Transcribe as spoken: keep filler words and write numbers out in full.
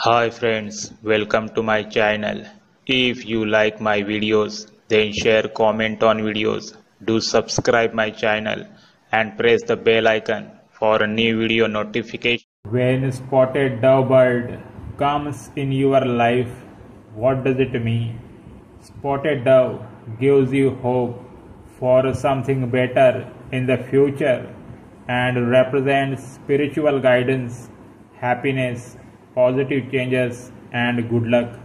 Hi friends, welcome to my channel. If you like my videos, then share, comment on videos. Do subscribe my channel and press the bell icon for a new video notification. When spotted dove bird comes in your life, what does it mean? Spotted dove gives you hope for something better in the future and represents spiritual guidance, happiness, positive changes, and good luck.